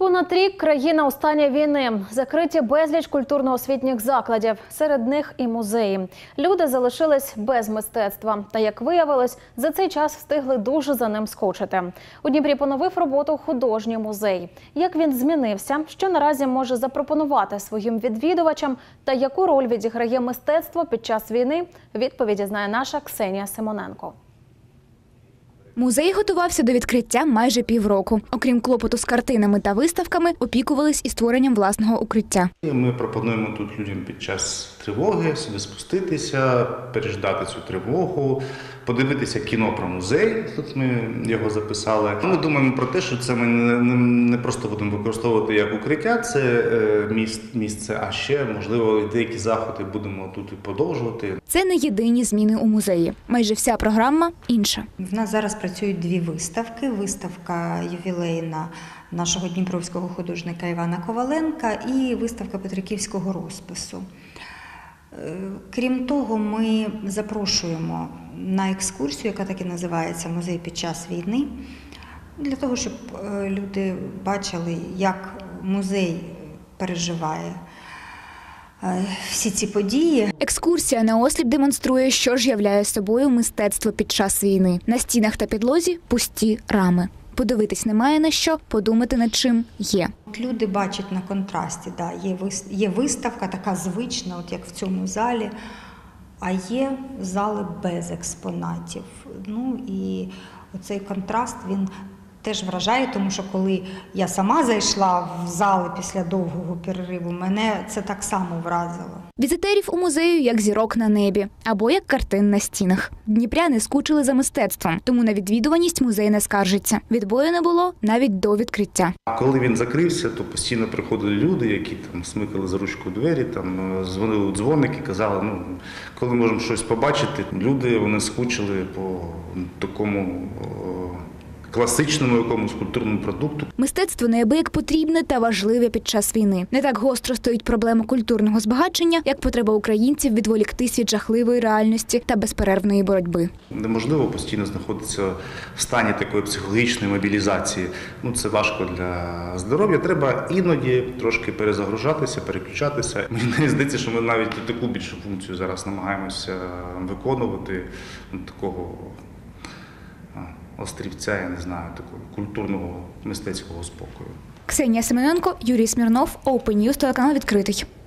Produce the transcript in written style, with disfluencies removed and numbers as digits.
Понад рік країна у стані війни. Закриті безліч культурно-освітніх закладів. Серед них і музеї. Люди залишились без мистецтва. Та, як виявилось, за цей час встигли дуже за ним скучити. У Дніпрі поновив роботу художній музей. Як він змінився, що наразі може запропонувати своїм відвідувачам та яку роль відіграє мистецтво під час війни, відповіді знає наша Ксенія Симоненко. Музей готувався до відкриття майже півроку. Окрім клопоту з картинами та виставками, опікувались і створенням власного укриття. Ми пропонуємо тут людям під час тривоги сюди спуститися, переждати цю тривогу, подивитися кіно про музей. Тут ми його записали. Ми думаємо про те, що це ми не просто будемо використовувати як укриття, це місце, а ще, можливо, деякі заходи будемо тут і продовжувати. Це не єдині зміни у музеї. Майже вся програма інша. В нас зараз працюють дві виставки. Виставка ювілейна нашого дніпровського художника Івана Коваленка і виставка петриківського розпису. Крім того, ми запрошуємо на екскурсію, яка так і називається «Музей під час війни», для того, щоб люди бачили, як музей переживає всі ці події. Екскурсія наосліп демонструє, що ж являє собою мистецтво під час війни. На стінах та підлозі пусті рами. Подивитись немає на що, подумати над чим є. Люди бачать на контрасті, да, є виставка така звична, от як в цьому залі, а є зали без експонатів. Ну і оцей контраст, він теж вражає, тому що коли я сама зайшла в зали після довгого перериву, мене це так само вразило. Візитерів у музею як зірок на небі або як картин на стінах. Дніпряни скучили за мистецтвом, тому на відвідуваність музей не скаржиться. Відбою не було навіть до відкриття. Коли він закрився, то постійно приходили люди, які там смикали за ручку двері, там дзвонили у дзвоники, казали, коли можемо щось побачити. Люди, вони скучили по такому класичному якомусь культурному продукту. Мистецтво неабияк потрібне та важливе під час війни. Не так гостро стоїть проблема культурного збагачення, як потреба українців відволіктись від жахливої реальності та безперервної боротьби. Неможливо постійно знаходитися в стані такої психологічної мобілізації. Це важко для здоров'я. Треба іноді трошки перезагружатися, переключатися. Мені здається, що ми навіть таку більшу функцію зараз намагаємося виконувати, такого острівця, я не знаю, такого культурного, мистецького спокою. Ксенія Семененко, Юрій Смірнов, Open News, телеканал «Відкритий».